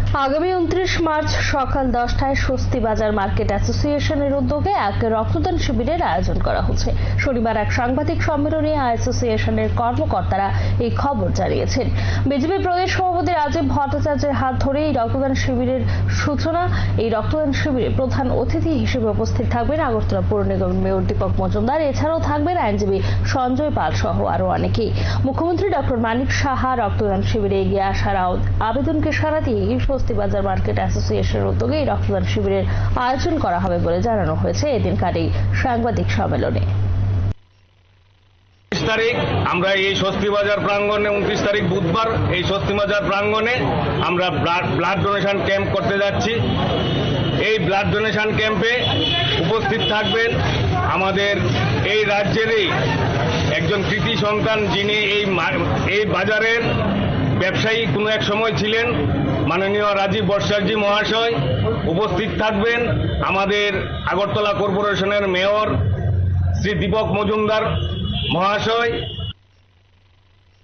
আগামী 29 মার্চ সকাল 10টায় স্বস্তি বাজার মার্কেট অ্যাসোসিয়েশনের উদ্যোগে এক রক্তদান শিবিরের আয়োজন করা হচ্ছে। শনিবার এক সাংবাদিক সম্মেলনে অ্যাসোসিয়েশনের কর্মকর্তারা এই খবর জানিয়েছেন। বিজেপি প্রদেশ সভাপতি রাজীব ভট্টাচার্যের হাত ধরে এই রক্তদান শিবিরের সূচনা। এই রক্তদান শিবিরে প্রধান অতিথি হিসেবে উপস্থিত থাকবেন আগরতলা পৌর নিগমের মেয়র দীপক মজুমদার। এছাড়াও থাকবেন আইনজীবী সঞ্জয় পাল সহ আরো অনেকেই। মুখ্যমন্ত্রী ডক্টর মানিক সাহা রক্তদান শিবিরে এগিয়ে আসার আবেদনকে সাড়া দিয়ে স্বস্তি বাজার মার্কেট অ্যাসোসিয়েশনের উদ্যোগে এই রক্তদান শিবিরের আয়োজন করা হবে বলে জানানো হয়েছে এদিনকার এই সাংবাদিক সম্মেলনে। 29 তারিখ আমরা এই স্বস্তি বাজার প্রাঙ্গণে 29 তারিখ বুধবার এই স্বস্তি বাজার প্রাঙ্গণে আমরা ব্লাড ডোনেশন ক্যাম্প করতে যাচ্ছি। এই ব্লাড ডোনেশন ক্যাম্পে উপস্থিত থাকবেন আমাদের এই রাজ্যেরই একজন কৃতি সন্তান, যিনি এই বাজারের ব্যবসায়ী কোনো এক সময় ছিলেন, মাননীয় রাজীব ভট্টাচার্য মহাশয়। উপস্থিত থাকবেন আমাদের আগরতলা কর্পোরেশনের মেয়র শ্রী দীপক মজুমদার মহাশয়।